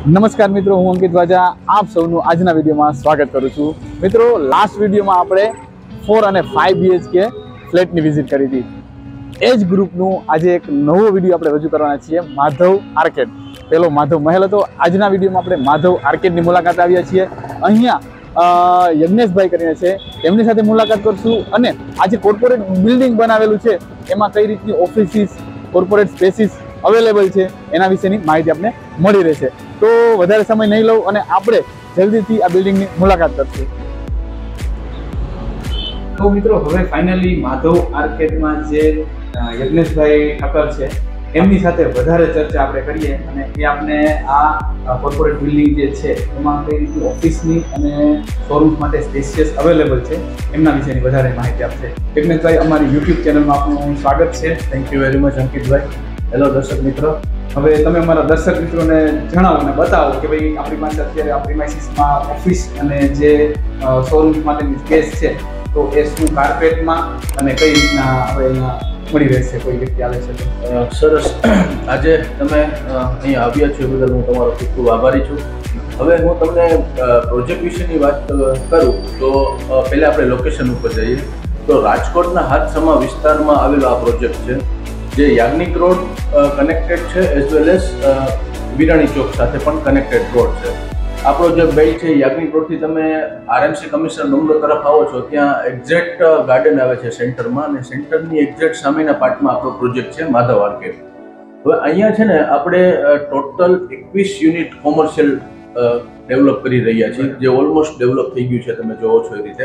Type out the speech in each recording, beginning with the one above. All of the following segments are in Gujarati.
નમસ્કાર મિત્રો, હું અંકિત વાજા આપ સૌનું આજના વિડીયોમાં સ્વાગત કરું છું। મિત્રો, લાસ્ટ વિડીયોમાં આપણે 4 અને 5 BHK ફ્લેટની વિઝિટ કરી હતી। એ જ ગ્રુપનું આજે એક નવો વિડીયો આપણે રજૂ કરવાના છીએ, માધવ આર્કેડ। પેલો માધવ મહેલ હતો, આજના વિડીયોમાં આપણે માધવ આર્કેડની મુલાકાત આવ્યા છીએ। અહીંયા યજ્ઞેશભાઈ કરીને છે, એમની સાથે મુલાકાત કરશું અને આજે કોર્પોરેટ બિલ્ડિંગ બનાવેલું છે એમાં કઈ રીતની ઓફિસીસ, કોર્પોરેટ સ્પેસીસ અવેલેબલ છે એના વિશેની માહિતી આપણે મળી રહેશે। તો વધારે સમય નહીં લઉં અને આપણે જલ્દીથી આ બિલ્ડિંગની મુલાકાત કરશું। તો મિત્રો, હવે ફાઇનલી માધવ આર્કેડમાં જે યજ્ઞેશભાઈ ઠક્કર છે એમની સાથે વધારે ચર્ચા આપણે કરીએ અને એ આપણે આ કોર્પોરેટ બિલ્ડિંગ જે છે એમાં કઈ રીતે ઓફિસની અને શોરૂમ માટે સ્પેશિયસ અવેલેબલ છે એમના વિશેની વધારે માહિતી આપશે। યજ્ઞેશભાઈ, અમારી યુટ્યુબ ચેનલમાં આપનું સ્વાગત છે। થેન્ક યુ વેરી મચ અંકિતભાઈ। હેલો દર્શક મિત્રો, હવે તમે અમારા દર્શક મિત્રોને જણાવો અને બતાવો કે ભાઈ આપણી પાસે અત્યારે આ પ્રીમાઇસીસમાં ઓફિસ અને જે શોરૂમ માટેની સ્પેસ છે તો એ શું કાર્પેટમાં અને કઈ રીતના આપણે અહીંયા મળી રહેશે, કોઈ વ્યક્તિ આવે છે? સરસ, આજે તમે અહીંયા આવ્યા છો એ બદલ હું તમારો ખૂબ ખૂબ આભારી છું। હવે હું તમને પ્રોજેક્ટ વિશેની વાત કરું તો પહેલાં આપણે લોકેશન ઉપર જઈએ તો રાજકોટના હાથસમા વિસ્તારમાં આવેલો આ પ્રોજેક્ટ છે, જે યાજ્ઞિક રોડ કનેક્ટેડ છે એઝ વેલ એઝ વિરાણી ચોક સાથે પણ કનેક્ટેડ રોડ છે। આપણો જે બેલ્ટ છે યાજ્ઞિક રોડથી તમે RMC કમિશનર નંબર તરફ આવો છો ત્યાં એક્ઝેક્ટ ગાર્ડન આવે છે સેન્ટરમાં, અને સેન્ટરની એક્ઝેક્ટ સામેના પાર્ટમાં આપણો પ્રોજેક્ટ છે માધવ આર્કેડ। હવે અહીંયા છે ને આપણે ટોટલ 21 યુનિટ કોમર્શિયલ ડેવલપ કરી રહ્યા છીએ, જે ઓલમોસ્ટ ડેવલપ થઈ ગયું છે, તમે જોવો છો એ રીતે।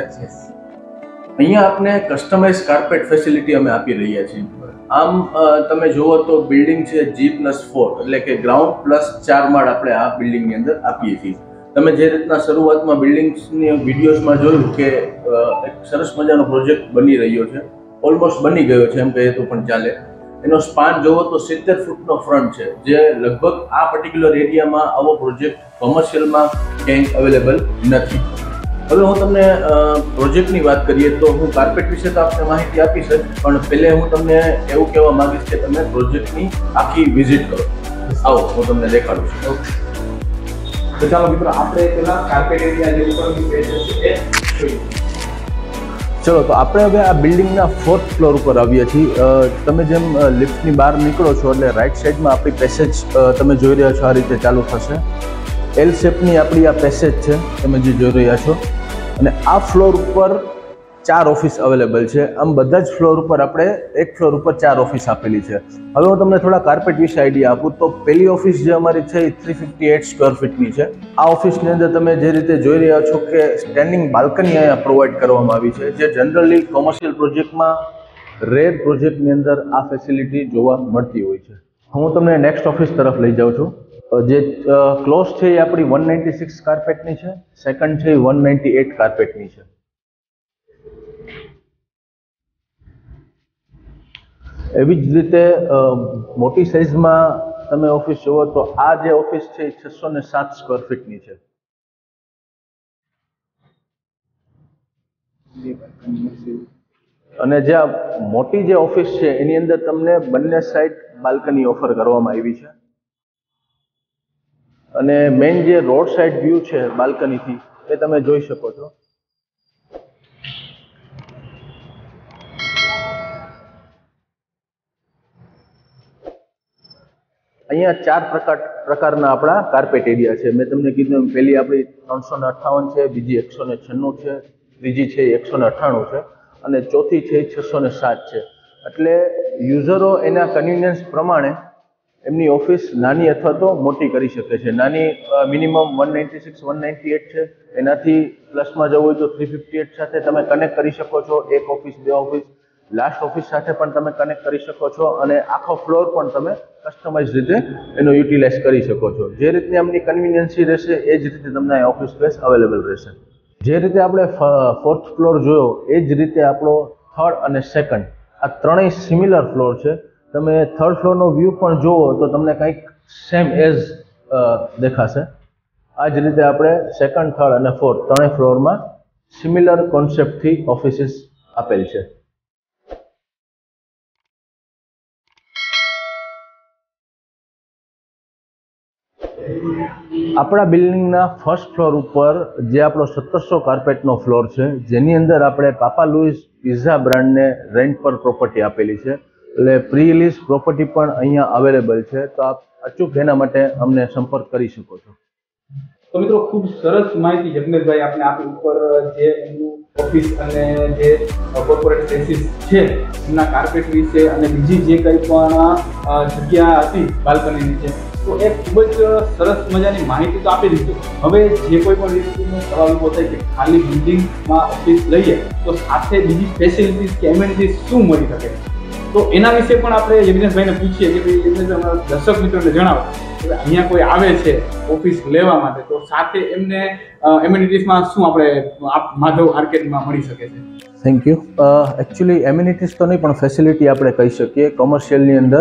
અહીંયા આપણે કસ્ટમાઇઝ કાર્પેટ ફેસિલિટી અમે આપી રહ્યા છીએ। આમ તમે જુઓ તો બિલ્ડિંગ છે G+4 એટલે કે ગ્રાઉન્ડ પ્લસ 4 માળ આપણે આ બિલ્ડિંગની અંદર આપીએ છીએ। તમે જે રીતના શરૂઆતમાં બિલ્ડિંગ્સની વિડીયોઝમાં જોયું કે એક સરસ મજાનો પ્રોજેક્ટ બની રહ્યો છે, ઓલમોસ્ટ બની ગયો છે એમ કહીએ તો પણ ચાલે। એનો સ્પાન જોવો તો 70 ફૂટનો ફ્રન્ટ છે, જે લગભગ આ પર્ટિક્યુલર એરિયામાં આવો પ્રોજેક્ટ કોમર્શિયલમાં ક્યાંય અવેલેબલ નથી। હવે હું તમને પ્રોજેક્ટની વાત કરીએ તો હું કાર્પેટ વિશે તો આપને માહિતી આપીશ જ, પણ પહેલે હું તમને એવું કહેવા માંગીશ કે તમે પ્રોજેક્ટની આખી વિઝિટ કરો। આવો હું તમને દેખાડું છું। તો ચાલો મિત્રો, આપણે પેલા કાર્પેટ એરિયા જે ઉપરની સ્પેસ છે એ જોઈએ। ચલો, તો આપણે હવે આ બિલ્ડિંગના 4th ફ્લોર ઉપર આવ્યા છીએ। તમે જેમ લિફ્ટની બહાર નીકળો છો એટલે રાઈટ સાઈડમાં આપણી પેસેજ તમે જોઈ રહ્યા છો, આ રીતે ચાલુ થશે। L શેપની આપણી આ પેસેજ છે તમે જે જોઈ રહ્યા છો, અને આ ફ્લોર ઉપર 4 ઓફિસ અવેલેબલ છે। આમ બધા જ ફ્લોર ઉપર આપણે એક ફ્લોર ઉપર 4 ઓફિસ આપેલી છે। હવે હું તમને થોડા કાર્પેટ વિશે આઈડિયા આપું તો પહેલી ઓફિસ જે અમારી છે એ 358 સ્ક્વેર ફીટની છે। આ ઓફિસની અંદર તમે જે રીતે જોઈ રહ્યા છો કે સ્ટેન્ડિંગ બાલ્કની અહીંયા પ્રોવાઈડ કરવામાં આવી છે, જે જનરલી કોમર્શિયલ પ્રોજેક્ટમાં રેર પ્રોજેક્ટની અંદર આ ફેસિલિટી જોવા મળતી હોય છે। હું તમને નેક્સ્ટ ઓફિસ તરફ લઈ જાઉં છું। જે ક્લોઝ છે એ આપણી 196 કાર્પેટની છે, સેકન્ડ છે એ 198 કાર્પેટની છે। એવી જ રીતે મોટી સાઇઝમાં તમે ઓફિસ જુઓ તો આ જે ઓફિસ છે એ 607 સ્ક્વેર ફીટની છે। અને જે આ મોટી જે ઓફિસ છે એની અંદર તમને બંને સાઈડ બાલ્કની ઓફર કરવામાં આવી છે, અને મેઇન જે રોડ સાઈડ વ્યૂ છે બાલ્કનીથી એ તમે જોઈ શકો છો। અહીંયા 4 પ્રકારના આપણા કાર્પેટ એરિયા છે। મેં તમને કીધું એમ પહેલી આપણી 358 છે, બીજી 196 છે, ત્રીજી છે 198 છે, અને ચોથી છે 607 છે। એટલે યુઝરો એના કન્વિનિયન્સ પ્રમાણે એમની ઓફિસ નાની અથવા તો મોટી કરી શકે છે। નાની મિનિમમ 196 198 છે, એનાથી પ્લસમાં જવું હોય તો 358 સાથે તમે કનેક્ટ કરી શકો છો, એક ઓફિસ, 2 ઓફિસ, લાસ્ટ ઓફિસ સાથે પણ તમે કનેક્ટ કરી શકો છો, અને આખો ફ્લોર પણ તમે કસ્ટમાઇઝ રીતે એનો યુટિલાઇઝ કરી શકો છો। જે રીતની એમની કન્વિનિયન્સી રહેશે એ જ રીતે તમને આ ઓફિસ સ્પેસ અવેલેબલ રહેશે। જે રીતે આપણે 4th ફ્લોર જોયો એ જ રીતે આપણો 3rd અને 2nd આ ત્રણેય સિમિલર ફ્લોર છે। તમે 3rd ફ્લોરનો વ્યૂ પણ જુઓ તો તમને કંઈક સેમ એઝ દેખાશે। આ જ રીતે આપણે 2nd, 3rd અને 4th ત્રણેય ફ્લોરમાં સિમિલર કોન્સેપ્ટથી ઓફિસીસ આપેલ છે। આપણા બિલ્ડિંગના ફર્સ્ટ ફ્લોર ઉપર જે આપણો 1700 કાર્પેટનો ફ્લોર છે, જેની અંદર આપણે પાપા લુઈસ પિઝા બ્રાન્ડને રેન્ટ પર પ્રોપર્ટી આપેલી છે, એટલે પ્રી રિલીઝ પ્રોપર્ટી પણ અહીંયા અવેલેબલ છે. તો આપ અચૂક એના માટે અમને સંપર્ક કરી શકો છો. તો મિત્રો ખૂબ સરસ માહિતી જગનેશભાઈ આપને આપી ઉપર જે એમનું ઓફિસ અને જે કોર્પોરેટ સ્પેસીસ છે એમના કાર્પેટ વિશે અને બીજી જે કંઈ પણ જગ્યા હતી બાલ્કની નીચે, તો એ ખૂબ જ સરસ મજાની માહિતી તો આપી દીધી. હવે જે કોઈ પણ વ્યક્તિનો સવાલ ઉભો થાય કે ખાલી બિલ્ડિંગમાં ઓફિસ લઈએ તો સાથે બીજી ફેસિલિટીઝ કે એમ્યુનિટીઝ શું મળી શકે, તો એના વિશે પણ આપણે યજ્ઞેશભાઈને પૂછીએ કે ભાઈ યજ્ઞેશભાઈ દર્શક મિત્રોને જણાવો કે અહીંયા કોઈ આવે છે ઓફિસ લેવા માટે તો સાથે એમને એમ્યુનિટીઝમાં શું આપણે માધવ આર્કેડમાં મળી શકે છે? Thank you. એકચ્યુઅલી એમ્યુનિટીઝ તો નહીં પણ ફેસિલિટી આપણે કહી શકીએ. કોમર્શિયલની અંદર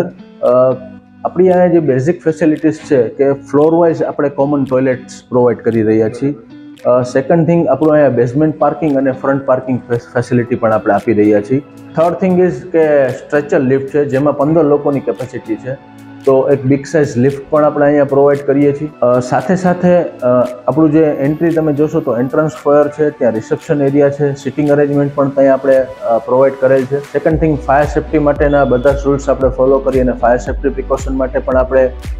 આપણી અહીંયા જે બેઝિક ફેસિલિટીઝ છે કે ફ્લોર વાઇઝ આપણે કોમન ટોયલેટ્સ પ્રોવાઈડ કરી રહ્યા છીએ. સેકન્ડ થિંગ, આપણું અહીંયા બેઝમેન્ટ પાર્કિંગ અને ફ્રન્ટ પાર્કિંગ ફેસિલિટી પણ આપણે આપી રહ્યા છીએ. થર્ડ થિંગ ઇઝ કે સ્ટ્રેચર લિફ્ટ છે, જેમાં 15 લોકોની કેપેસિટી છે, તો એક બિગ સાઇઝ લિફ્ટ પણ આપણે અહીંયા પ્રોવાઈડ કરીએ છીએ. સાથે સાથે આપણું જે એન્ટ્રી તમે જોશો તો એન્ટ્રન્સ ફોયર છે, ત્યાં રિસેપ્શન એરિયા છે, સિટિંગ અરેન્જમેન્ટ પણ ત્યાં આપણે પ્રોવાઈડ કરેલ છે. સેકન્ડ થિંગ, ફાયર સેફ્ટી માટેના બધા રૂલ્સ આપણે ફોલો કરી અને ફાયર સેફ્ટી પ્રિકોશન માટે પણ આપણે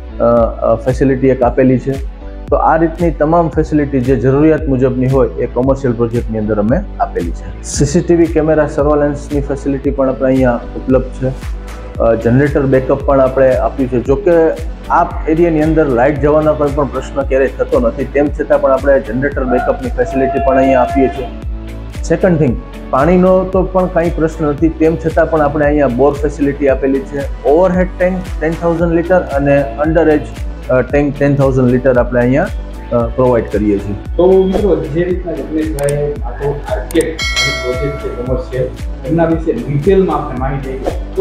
ફેસિલિટી એક આપેલી છે. તો આ રીતની તમામ ફેસિલિટી જે જરૂરિયાત મુજબની હોય એ કોમર્શિયલ પ્રોજેક્ટની અંદર અમે આપેલી છે. સીસીટીવી કેમેરા સર્વેલન્સની ફેસિલિટી પણ આપણે અહીંયા ઉપલબ્ધ છે. જનરેટર બેકઅપ પણ આપણે આપ્યું છે. જોકે આ એરિયાની અંદર લાઇટ જવાનો કોઈ પણ પ્રશ્ન ક્યારેય થતો નથી, તેમ છતાં પણ આપણે જનરેટર બેકઅપની ફેસિલિટી પણ અહીંયા આપીએ છીએ. સેકન્ડ થિંગ, પાણીનો તો પણ કંઈ પ્રશ્ન નથી, તેમ છતાં પણ આપણે અહીંયા બોર ફેસિલિટી આપેલી છે. ઓવરહેડ ટેન્ક 10,000 લીટર અને અંડર એજ ટેન્ક 10,000 લીટર આપણે અહીંયા પ્રોવાઈડ કરીએ છીએ. તો મિત્રો જે રીતના જગનેશભાઈ માધવ આર્કેડ પ્રોજેક્ટ છે કોમર્શિયલ, એમના વિશે ડિટેલમાં આપણે માહિતી આપી, તો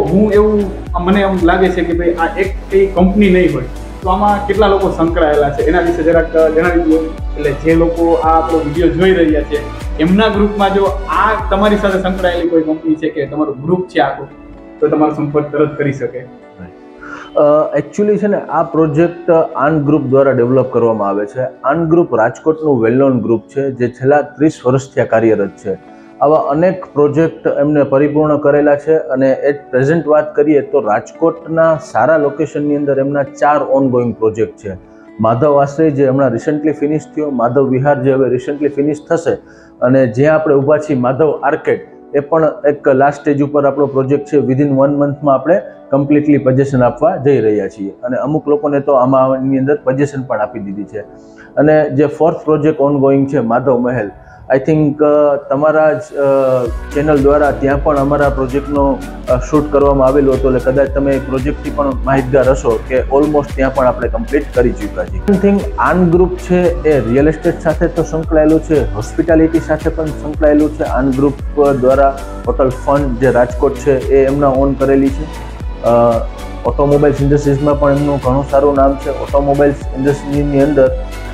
મને એવું લાગે છે કે ભાઈ આ એક કઈ કંપની નહીં હોય તો આમાં કેટલા લોકો સંકળાયેલા છે એના વિશે જરાક જણાવી દો. એટલે જે લોકો આ આપણો વિડીયો જોઈ રહ્યા છે એમના ગ્રુપમાં જો આ તમારી સાથે સંકળાયેલી કોઈ કંપની છે કે તમારું ગ્રુપ છે આખું, તો તમારો સંપર્ક તરત કરી શકે. એકચ્યુઅલી છે ને, આ પ્રોજેક્ટ આન ગ્રુપ દ્વારા ડેવલપ કરવામાં આવે છે. આન ગ્રુપ રાજકોટનું વેલ નોન ગ્રુપ છે, જે છેલ્લા 30 વર્ષથી આ કાર્યરત છે. આવા અનેક પ્રોજેક્ટ એમને પરિપૂર્ણ કરેલા છે અને એટ પ્રેઝન્ટ વાત કરીએ તો રાજકોટના સારા લોકેશનની અંદર એમના 4 ઓનગોઈંગ પ્રોજેક્ટ છે. માધવ આશ્રય જે હમણાં રિસન્ટલી ફિનિશ થયો, માધવ વિહાર જે હવે રિસન્ટલી ફિનિશ થશે, અને જ્યાં આપણે ઊભા છીએ માધવ આર્કેડ, એ પણ એક લાસ્ટ સ્ટેજ ઉપર આપણો પ્રોજેક્ટ છે. વિધિન 1 મંથમાં આપણે કમ્પ્લીટલી પોઝેશન આપવા જઈ રહ્યા છીએ અને અમુક લોકોને તો આમાંની અંદર પોઝેશન પણ આપી દીધી છે. અને જે 4th પ્રોજેક્ટ ઓનગોઈંગ છે માધવ મહેલ, આઈ થિંક તમારા જ ચેનલ દ્વારા ત્યાં પણ અમારા પ્રોજેક્ટનો શૂટ કરવામાં આવેલું હતું, એટલે કદાચ તમે એ પ્રોજેક્ટથી પણ માહિતગાર હશો કે ઓલમોસ્ટ ત્યાં પણ આપણે કમ્પ્લીટ કરી ચૂક્યા છીએ. આઈ થિંક આન ગ્રુપ છે એ રિયલ એસ્ટેટ સાથે તો સંકળાયેલું છે, હોસ્પિટાલિટી સાથે પણ સંકળાયેલું છે. આન ગ્રુપ દ્વારા હોટલ ફંડ જે રાજકોટ છે એ એમના ઓન કરેલી છે. ઓટોમોબાઈલ્સ ઇન્ડસ્ટ્રીઝમાં પણ એમનું ઘણું સારું નામ છે. ઓટોમોબાઈલ્સ ઇન્ડસ્ટ્રીની અંદર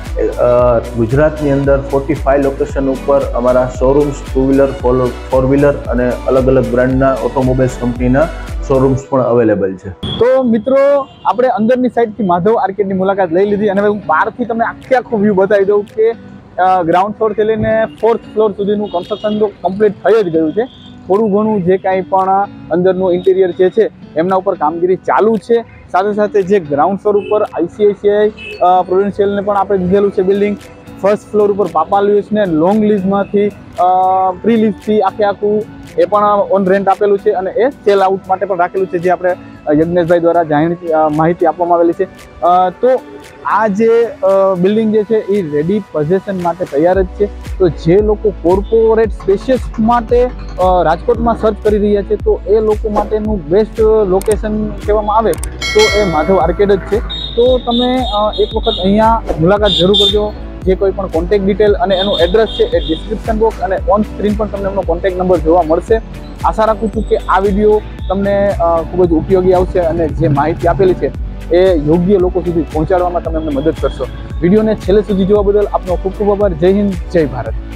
ગુજરાતની અંદર 45 લોકેશન ઉપર અમારા શોરૂમ્સ 2 વ્હીલર 4 વ્હીલર અને અલગ અલગ બ્રાન્ડના ઓટોમોબાઈલ્સ કંપનીના શોરૂમ્સ પણ અવેલેબલ છે. તો મિત્રો આપણે અંદરની સાઈડથી માધવ આર્કેડની મુલાકાત લઈ લીધી અને હવે હું બહારથી તમને આખો વ્યૂ બતાવી દઉં કે ગ્રાઉન્ડ ફ્લોરથી લઈને 4th ફ્લોર સુધીનું કન્સ્ટ્રક્શન તો કમ્પ્લીટ થઈ જ ગયું છે. થોડું ઘણું જે કાંઈ પણ અંદરનું ઇન્ટિરિયર જે છે એમના ઉપર કામગીરી ચાલુ છે. સાથે સાથે જે ગ્રાઉન્ડ ફ્લોર ઉપર ICICI પ્રુડેન્શિયલને પણ આપણે દીધેલું છે બિલ્ડિંગ. ફર્સ્ટ ફ્લોર ઉપર પાપા લુઈસને લોંગ લીઝમાંથી પ્રી લીઝથી આખું એ પણ ઓન રેન્ટ આપેલું છે અને એ સેલ આઉટ માટે પણ રાખેલું છે, જે આપણે યજ્ઞેશભાઈ દ્વારા માહિતી આપવામાં આવેલી છે. તો આ જે બિલ્ડિંગ જે છે એ રેડી પોઝેશન માટે તૈયાર જ છે. તો જે લોકો કોર્પોરેટ સ્પેશિયસ માટે રાજકોટમાં સર્ચ કરી રહ્યા છે તો એ લોકો માટેનું બેસ્ટ લોકેશન કહેવામાં આવે તો એ માધવ આર્કેડ જ છે. તો તમે એક વખત અહીંયા મુલાકાત જરૂર કરજો. જે કોઈ પણ કોન્ટેક્ટ ડિટેલ અને એનું એડ્રેસ છે એ ડિસ્ક્રિપ્શન બોક્સ અને ઓન સ્ક્રીન પણ તમને એમનો કોન્ટેક્ટ નંબર જોવા મળશે. આશા રાખું છું કે આ વિડીયો તમને ખૂબ જ ઉપયોગી આવશે અને જે માહિતી આપેલી છે એ યોગ્ય લોકો સુધી પહોંચાડવામાં તમે અમને મદદ કરશો. વિડીયોને છેલ્લે સુધી જોવા બદલ આપનો ખૂબ ખૂબ આભાર. જય હિન્દ, જય ભારત.